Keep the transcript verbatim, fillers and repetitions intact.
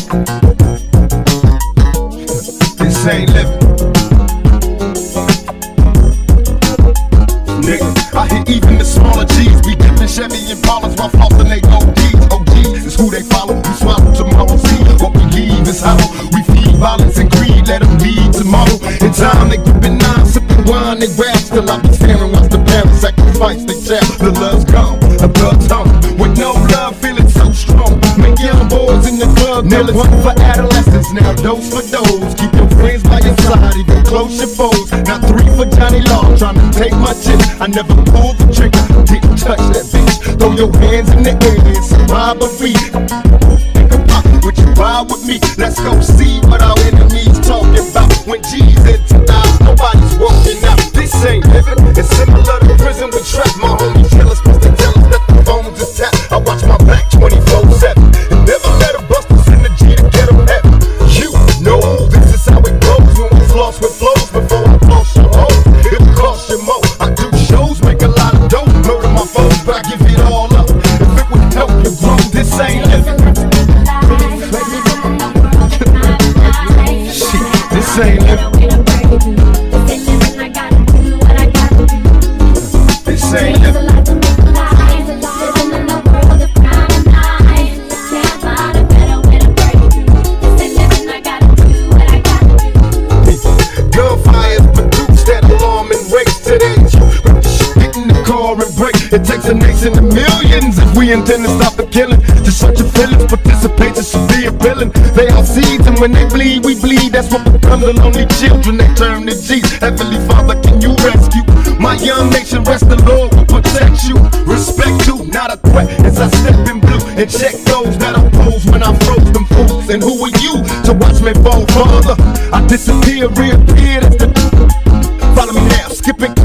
This ain't living. Nigga, I hear even the smaller G's be dipping Chevy and Paula's while flossing they O Gs. O Gs is who they follow. We swallow tomorrow. See what we leave is hollow. We feed violence and greed, let them lead tomorrow. In time they gripping nine, sipping wine, they rap. Still I be staring, watch the parents sacrifice they child. The love's gone, a blood's home. With no love, feeling so strong. Make young boys in the club, nearly one for adolescents. Now dose for those, keep your friends by your side, even close your foes. Now three for Johnny Law, trying to take my chips. I never pulled the trigger, didn't touch that bitch. Throw your hands in the air and some robbery. Would you ride with me? Let's go see what our enemies talking about. When G's into lives, nobody's walking out. This ain't living. It's similar to prison with trap. My homies tell us, supposed to tell us that the phones is tapped. I watch my back twenty-four seven and never let a buster send the G to get them happy. You know this is how it goes when we floss with flows. Before I floss your hoes, it'll cost you more. I do shows, make a lot of dough. Murder my foes, but I give it all up. If it would help you grow, this ain't living. This ain't living. This ain't living. Gunfires produce that alarm and race today. Get in the car and break. It takes a nation of millions if we intend to stop the killing. Just such a feeling, participation should be a villain. They are seeds and when they bleed, we bleed. That's what becomes the lonely children. They turn to G's. Heavenly Father, can you rescue my young nation? Rest the Lord will protect you. Respect you, not a threat. As I step in blue and check those that oppose when I froze them fools. And who are you to watch me fall, Father? I disappear, reappear. That's the follow me now, skipping.